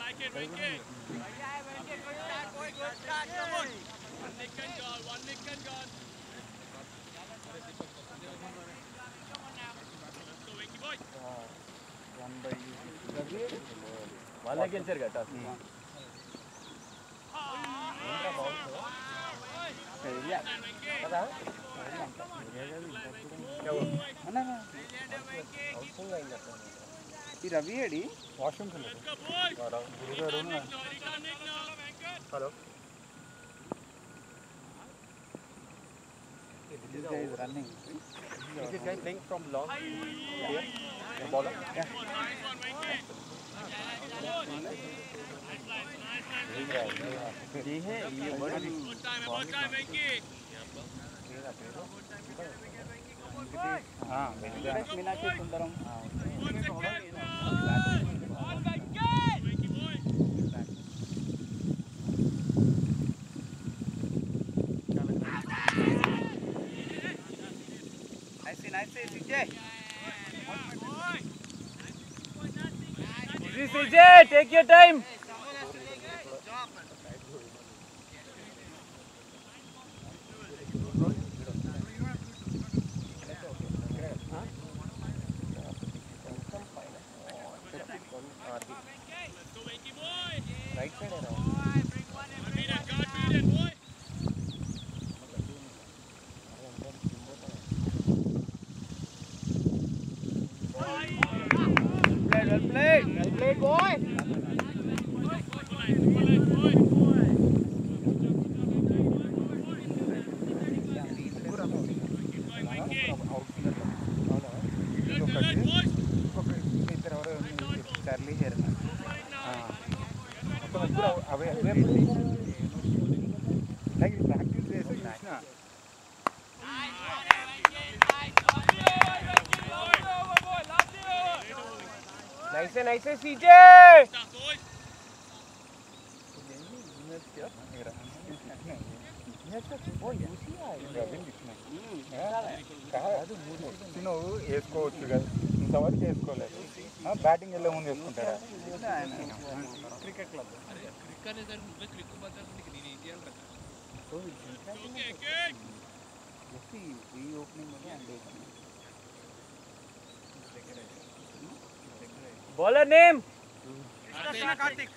వాళ్ళకి గెలిచారు కదా కదా ఈ రవి ఏడి washroom hello This guy is running. Is this guy playing from long? Here? The bowler? Yeah. ये है ये बड़ा हाँ Meenakshi Sundaram Nice CJ. CJ, take your time. Right side around. Well played, boy. Charlie here. Like practice base is nice. Nice, CJ. నువ్వు వేసుకోవచ్చు కదా ఇంతవరకు వేసుకోలేదు బ్యాటింగ్ వెళ్ళే ముందు వేసుకుంటారా cricket club Bowler name? Krishna Karthik.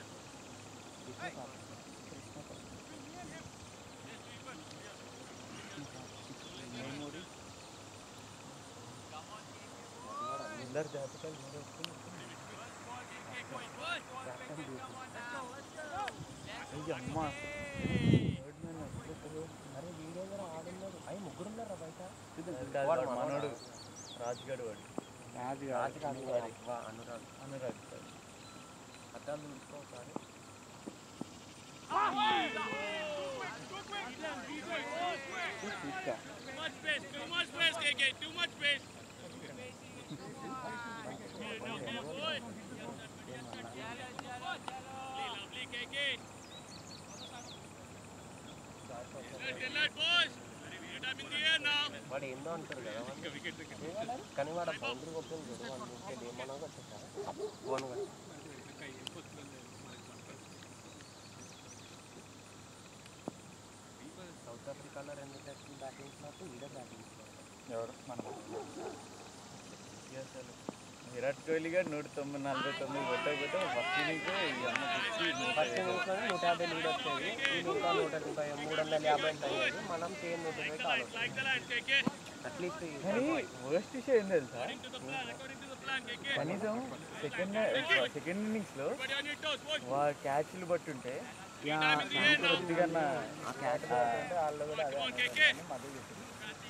మనోడు రాజుగాడు వాడు అనురాగ్ అద్దాలు చూసుకోవాలి వాడు ఏందో అంటారు కదా కానీ వాడు బౌండరీ కొట్టింది ఏమన్నా కొట్టా సౌత్ ఆఫ్రికాలో 2 టెస్ట్ బ్యాటింగ్స్ నాకు ఈడ బ్యాటింగ్స్ ఎవరు మనం విరాట్ కోహ్లీ గారు 149 కొట్టకపోతే ఫస్ట్ ఇన్నింగ్స్ 150 లీడ్ వచ్చేది ఈ ఇంకా 350 అయ్యేది మనం చేంజ్ 120 కావాలి అట్లీస్ట్ వర్స్ట్ విషయం ఏం తెలుసా కనీసం సెకండ్ ఇన్నింగ్స్లో క్యాచ్లు బట్టుంటే కొద్దిగా ఆ క్యాచ్ పడుతుంటే వాళ్ళు కూడా అదే మద్దతు చేసింది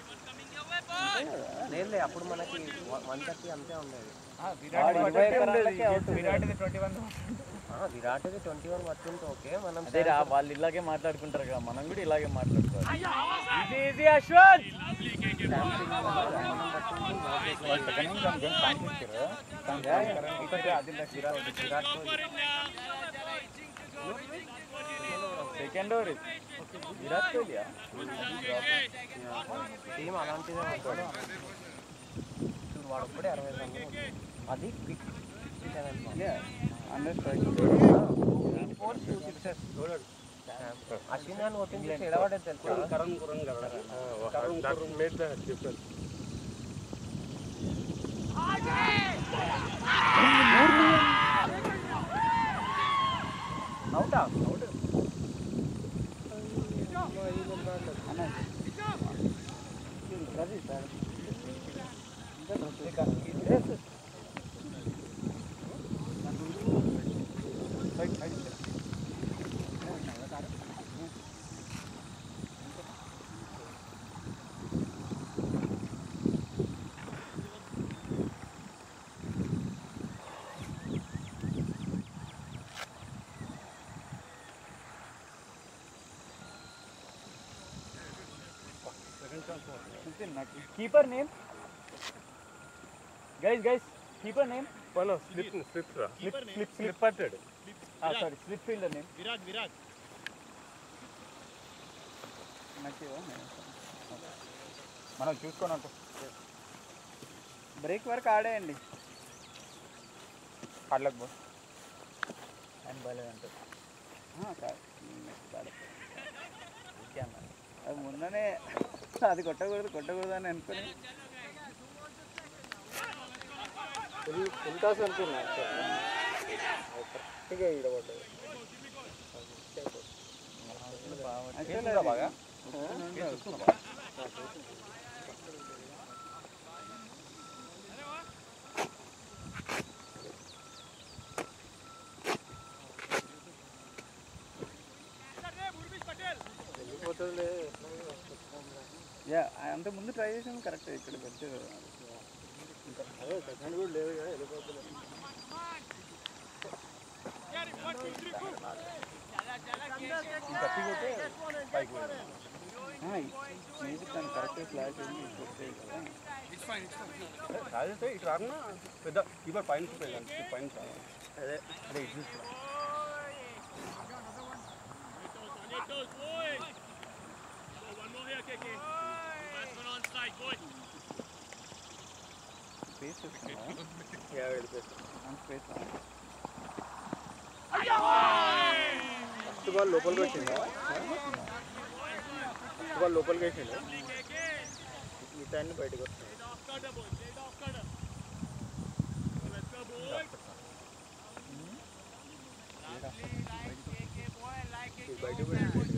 లేదు అప్పుడు మనకి 130 అంతే ఉండేది విరాట్ది 21 పట్టుంటే ఓకే మనం అదే వాళ్ళు ఇలాగే మాట్లాడుకుంటారు కదా మనం కూడా ఇలాగే మాట్లాడుకోవాలి second over Virat Kohli team అలాంటిదే వాడు ఒక్కడే 60 రన్లు అది quick under strike success Ashwin అని కొట్టింది ఎడబడేది తెలుసు కరణ్ కురణ్ కదా మేడ్ ద డిఫరెన్స్ అవుటా out Keeper name? Guys, keeper name? Follow, slip-parted. Sorry, slip fielder name. Viraj. మనం చూసుకోనంట బ్రేక్ వరకు ఆడేయండి ఆడలేక బో అండ్ బాలేదంటే అది ముందనే అది కొట్టకూడదు అని అనుకుని ఫుల్ అనుకున్నా కరెక్ట్గా ఈడబడ్డది బాగా అంత ముందు ట్రై చేసాను కరెక్ట్ ఇక్కడ పెడితే అదే సెకండ్ కూడా లేదు కదా వెళ్ళిపోతుంది కరెక్ట్ ఫ్లాష్ రాజేస్తే ఇటు రాకున్నా పెద్ద కీపర్ పైన పైన అదే అదే ఇటు బాల్ లోపలికి వచ్చిందా బాల్ లోపలికి వచ్చిందా మిగతా అన్ని బయటకు వస్తాయి బయటకు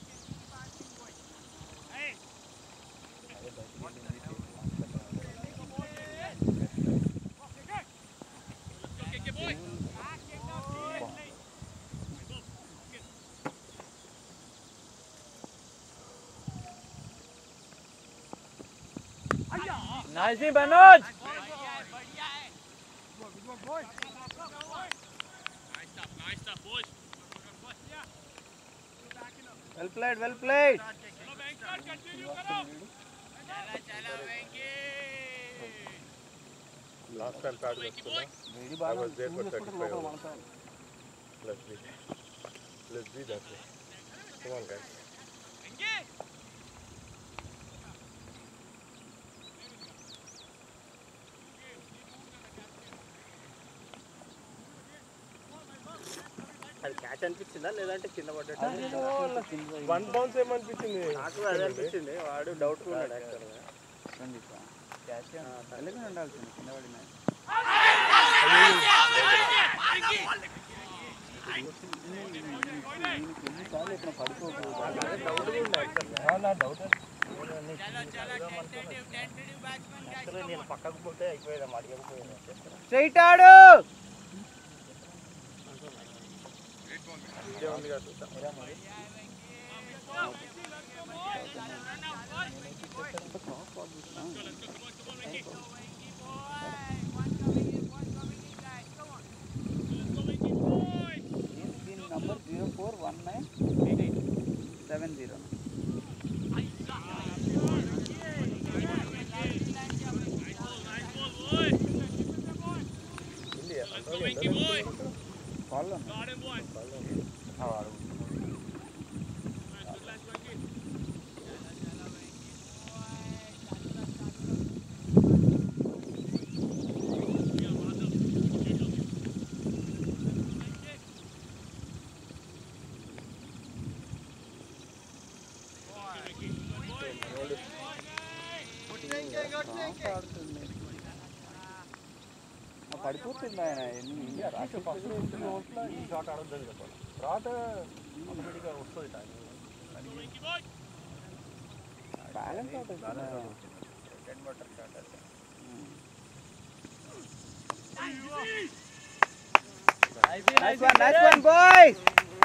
Nice, Manoj! Nice stuff, boys. Well played. Last time card was I was there for 35 hours. Let's be that way. Come on, guys. అది క్యాచ్ అనిపించిందా లేదంటే కింద పడ్డట్టు వన్ బౌన్స్ ఏమనిపించింది నాకు అదే అనిపించింది వాడు డౌట్ ఉన్నాడు యాక్చువల్గా క్యాచ్ తల్లిగా ఉండాల్సింది కింద పడిన ఎన్నిసార్లు ఇక్కడ పడుకోకూడదు డౌట్ నేను పక్కకు పోతే అయిపోయేదా అడిగకపోయాను స్ట్రైట్ ఆడు ఉంది కదా నంబర్ 04198870 ఫాలో పడిపోతుంది ఆయన ఫస్ట్ ఓవర్స్లో ఈ షాట్ ఆడొద్దు చెప్పాలి తర్వాత ఆటోమేటిక్గా వస్తుంది time balance out bread butter shot అయితే nice one boys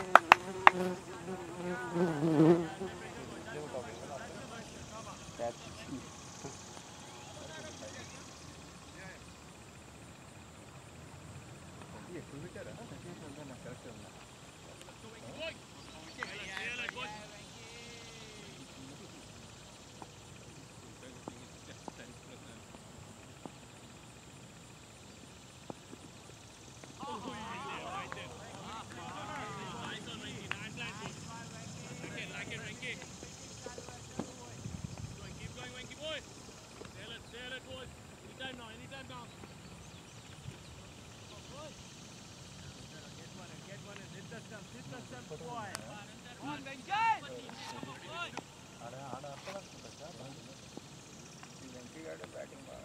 బ్యాటింగ్ బాగా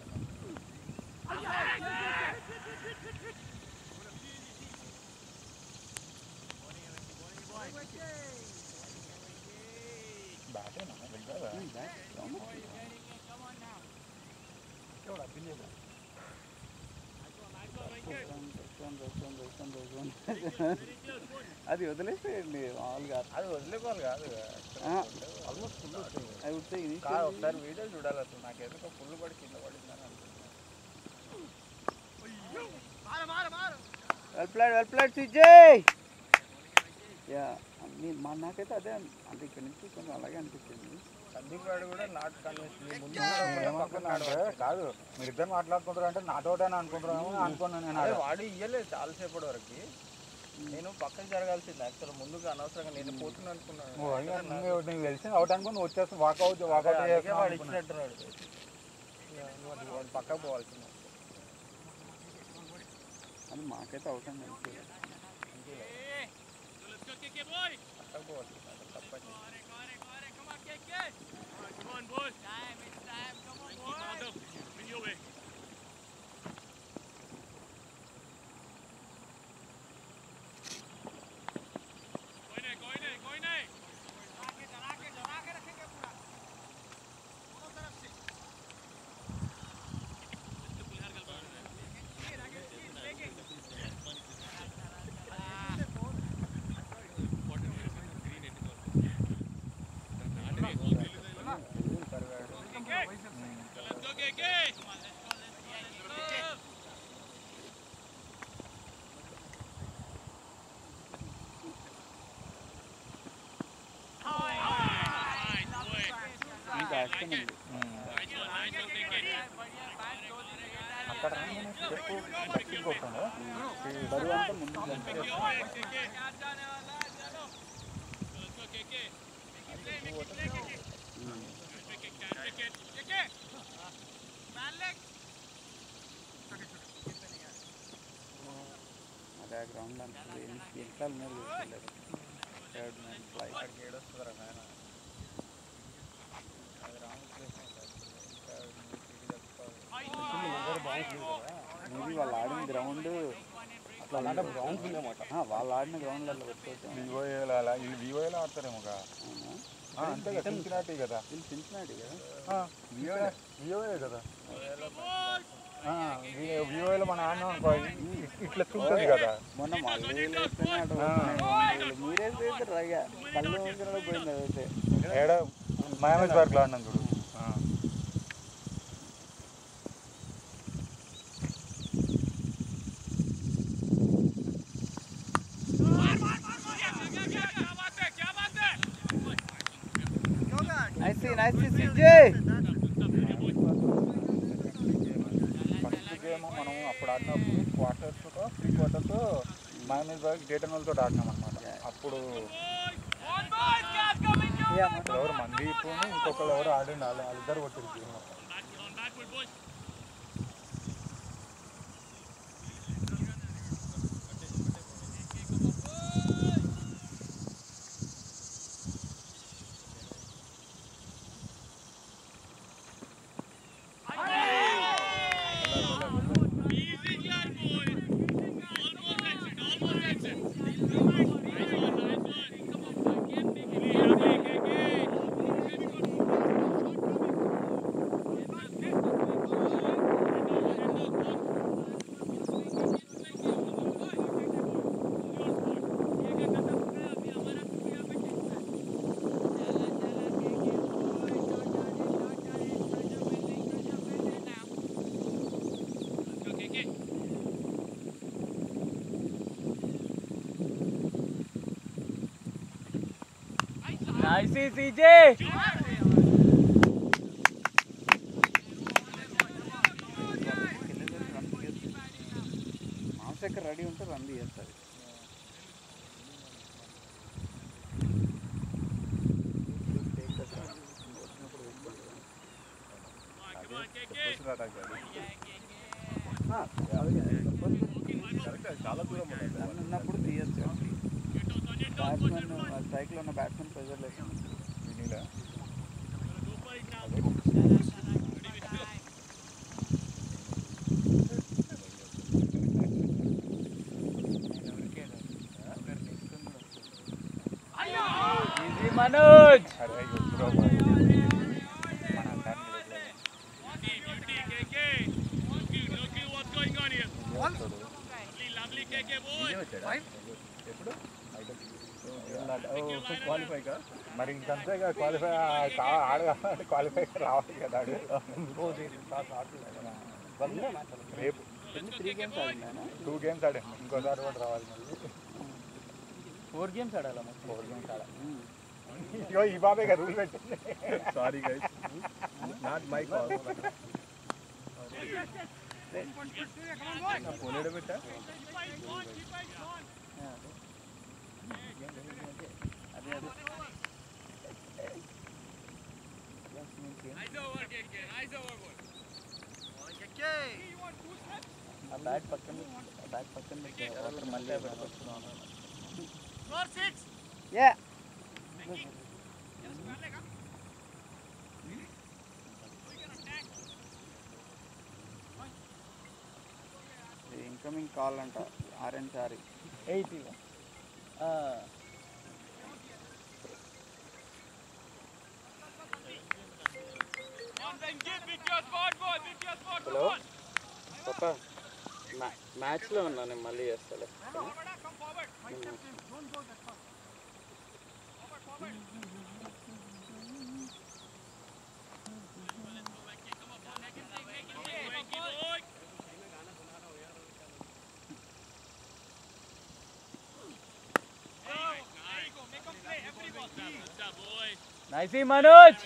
అది వదిలేసేయండి మామూలుగా అది వదిలేకోవాలి కాదు ఆల్మోస్ట్ ఫుల్ వస్తుంది అది వస్తే ఇది కాదు ఒకసారి వీడియో చూడాలి అసలు నాకు ఎందుకో ఫుల్ పడి కింద పడిందని అనుకుంటున్నాను వెల్ ప్లేడ్ సిజయ్ యా నాకైతే అదే అంటే ఇక్కడ నుంచి కొంచెం అలాగే అనిపించింది సందీప్ గారు కూడా నాట్ కన్విన్స్ ముందు కాదు మీరు ఇద్దరు మాట్లాడుకుంటారు అంటే నాట్ అవుట్ అని అనుకుంటున్నాము అనుకున్నాను నేను వాడు ఇయ్యలేదు చాలాసేపటి వరకు నేను పక్కన జరగాల్సింది యాక్చువల్ ముందుగా అనవసరంగా నేను పోతున్నా అనుకున్నాను నీకు తెలిసి అవుట్ అనుకుని వచ్చేస్తాను వాకౌట్ వాడు ఇచ్చినట్టున్నాడు వాడు పక్కకు పోవాల్సింది అది మాకైతే అవుట్ అండి పక్కకు పోవాల్సింది తప్పని Come on, boys. It's time. Come on, boys. Bring your way. कोई नहीं. जला के रखेंगे पूरा. दोनों तरफ से. అక్కడ చెప్పు బస్సింగ్ కొట్టాను బరువు అంతా ముందు అదే గ్రౌండ్ అంటే ఎంత ఉన్నారు ఏడొస్తుందిరా నాయన మేబీ వాళ్ళు ఆడిన గ్రౌండ్ అట్లా గ్రౌండ్స్ ఉన్నాయన్నమాట వాళ్ళు ఆడిన గ్రౌండ్లలో పెట్టుకోవచ్చు వివోలో ఆడతారేమో అంతే కదా సిన్సినాటి కదా వీళ్ళు సిన్సినాటి కదా వివోయే కదా వివోలో మన ఆడినాం అనుకో ఇట్లా ఉంటుంది కదా మొన్న మళ్ళీ మీరే రాగా కళ్ళు ముందు పోయింది అదైతే ఏడ మహేష్ పార్క్లో ఆడినాం చూడు nice CJ ఫస్ట్ గేమ్ మనం అప్పుడు ఆడినప్పుడు quarters pre quarters Mahesh park Dayton వాళ్ళతో ఆడినాం అనమాట అప్పుడు ఎవరు మందీప్ ఇంకొకరు ఎవరు ఆడిండి వాళ్ళిద్దరు కొట్టారు game Easy, boys. Nice, CJ. మాంసక్క రెడీ ఉంటే రన్ తీయేస్తుంది. చాలా దూరం ఉన్నప్పుడు తీయచ్చు. బ్యాట్స్మెన్ స్ట్రైక్లో ఉన్న బ్యాట్స్మెన్ ప్రెజర్ లేకుండా మనోజ్ మరి ఇంకంతేగా క్వాలిఫై క్వాలిఫై రావాలి కదా రేపు 3 games ఆడినా 2 games ఆడాను ఇంకోసారి కూడా రావాలి మళ్ళీ 4 games ఆడాలా 4 games ఆడాలి ఇగో ఈ బాబే కదా రూల్ పెట్టింది sorry guys not my call phone ఎడ పెట్టా బ్యాట్ పక్కన మళ్ళీ ఇన్కమింగ్ కాల్ అంట ఆరెంజ్ సారీ 80 హలో పప్ప మ్యాచ్లో ఉన్నా నేను మళ్ళీ చేస్తాలే నైస్ మనోజ్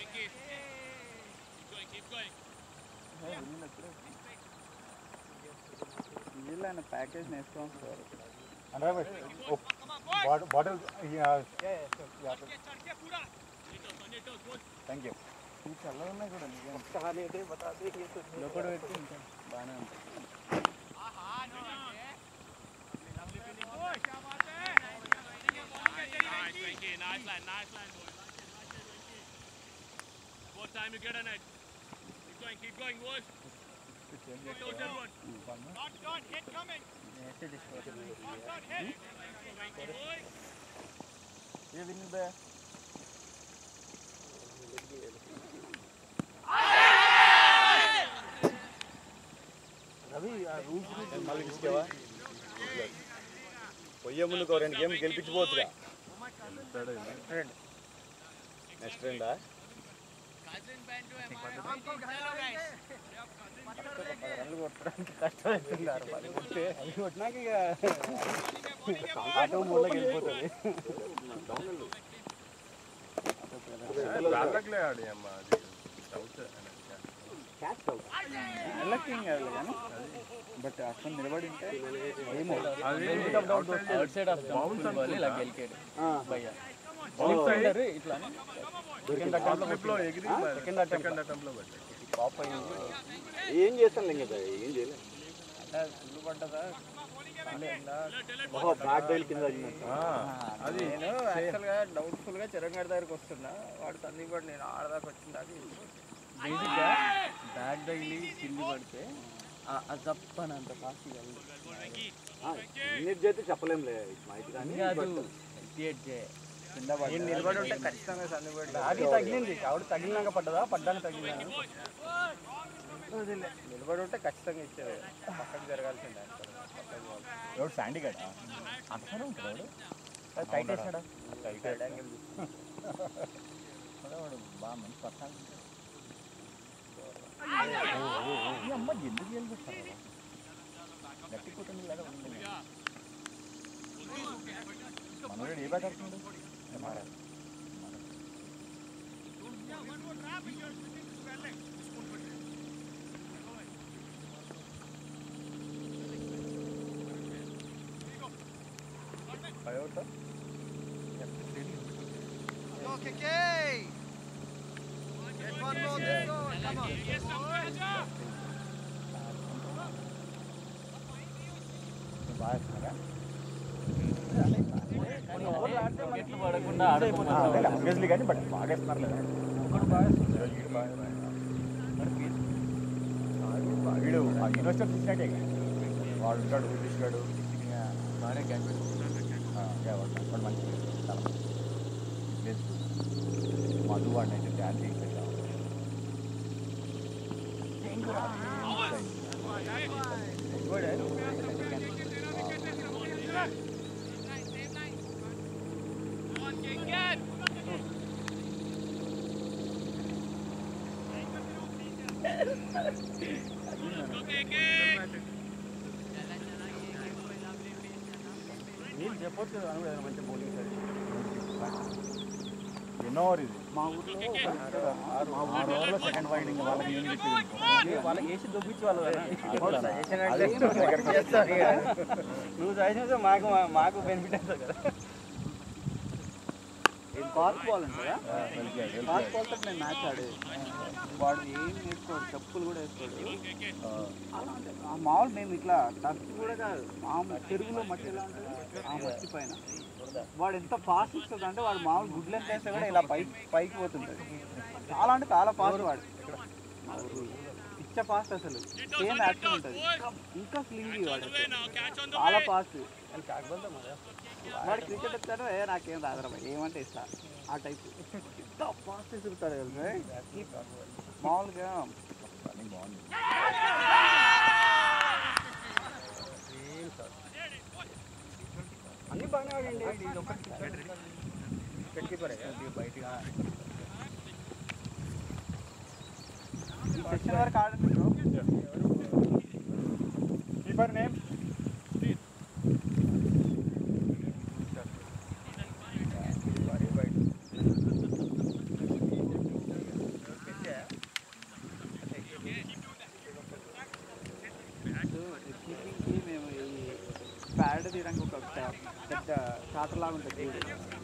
వీళ్ళైన ప్యాకేజ్ నేర్చుకోవాలి సార్ బాటిల్ థ్యాంక్ యూ చల్లగా ఉన్నాయి కూడా లోపల పెట్టి ఇంకా బాగానే ఉంటుంది Time you get on it. Keep going, boys. Dot, hit coming. Dot, hit. ये विन बे రవి ఆ రూల్స్ మళ్ళీ తీసుకోవా పోయే ముందు ఒక 2 గేమ్ గెలిపించబోతుగా నెక్స్ట్ రెండా రన్లు కొట్టడానికి కష్టమవుతున్నారు అది కొట్టినాక ఇక ఆటో మూలకి వెళ్ళిపోతుంది వెళ్ళకి ఏం కాదు కానీ బట్ అక్కడ నిలబడి ఉంటే ఏమో అవుట్ సైడ్ ఆఫ్ బౌన్స్ ఇలా గెలికాడు భయ్యా ఇట్లా సెకండ్ అటెంప్ట్లో పాప ఏం చేస్తాను ఇంకా ఏం చేయలేదు అంటే ఫుల్ పడ్డదా బ్యాక్ డైల్ కింద అది నేను యాక్చువల్గా డౌట్ఫుల్గా చిరంగడి దగ్గరికి వస్తున్నా వాడు తల్లి కూడా నేను ఆడదాకా వచ్చిందాక బేసిక్గా బ్యాక్ డైలీ కింది పడితే అజప్పనంత ఫాస్ట్ ఎన్ని చేస్తే చెప్పలేంలే మాహితి కానీ కింద నేను నిలబడి ఉంటే ఖచ్చితంగా సందుబడి అది తగిలింది ఆవిడ తగిలినాక పడ్డదా పడ్డానికి తగిలినా నిలబడి ఉంటే ఖచ్చితంగా ఇచ్చేది పక్కకు జరగాల్సిందే ఎవడు శాండీ గడా అంతనే ఉంటాడు టైట్ వేసాడా సైడ్ యాంగిల్ వాడు బాగా మంచి పర్సనాలిటీ ఈ అమ్మ ఎందుకు వెళ్ళిపోతారు గట్టి కుటుంబం లాగా ఉంది మనోడు ఏ బ్యాట్ ఆడుతున్నాడు Go, KK! Get one more this goal, come on. బాగా వేస్తున్నారా ఎట్లు పడకుండా ఆబ్వియస్లీ కానీ బట్ బాగా వేస్తున్నారు లేదా వీడు యూనివర్సిటీ చూసినట్టే వాడు ఉంటాడు తీసుకాడు బాగానే క్యాచ్ వాడు మంచి చాలా ప్లేస్ మధు వాడిని అయితే డ్యాన్స్ చేయించాడు నేను చెప్పొచ్చు కదా అని కూడా మంచి బౌలింగ్ ఎన్నో ఓవర్ ఇది మా ఊర్లో మా ఓవర్లో సెకండ్ వైడింగ్ వాళ్ళకి ఏం వాళ్ళకి వేసి దొబ్బించి వాళ్ళు చేస్తారు నువ్వు చేసినా మాకు బెనిఫిట్ అవుతుంది కదా ఫాస్ట్ బాల్ ఉంటుందా ఫాస్ట్ బాల్తో నేను మ్యాచ్ ఆడేది వాడు ఏం వేసుకోడు చెప్పులు కూడా వేసుకోడు అలా అంటే మామూలు మేము ఇట్లా టచ్ కూడా కాదు మామూలు చెరువులో మట్టి ఎలా ఉంటుంది ఆ మట్టి పైన వాడు ఎంత ఫాస్ట్ ఇస్తుంది అంటే వాడు మామూలు గుడ్లు ఎంత వేస్తే కూడా ఇలా పైకి పోతుంటుంది చాలా అంటే చాలా ఫాస్ట్ వాడు పిచ్చ ఫాస్ట్ అసలు సేమ్ యాక్షన్ ఉంటుంది ఇంకా స్లింగి వాడు చాలా ఫాస్ట్ వాడు క్రికెట్ వచ్చాడు నాకేం రాదరా ఏమంటే ఇస్తా ఆ టైప్ ఎంత ఫాస్ట్ తిరుగుతాడు కదా మామూలుగా బాగుంది అన్ని బాగానే ఆడండి ఇది ఒకటి బయటగా సెక్షన్ వరకు ఆడండి బ్రో కీపర్ నేమ్ మేము ఈ ప్యాడ్ తీయడానికి ఒక పెద్ద చాటలాగా ఉంటుంది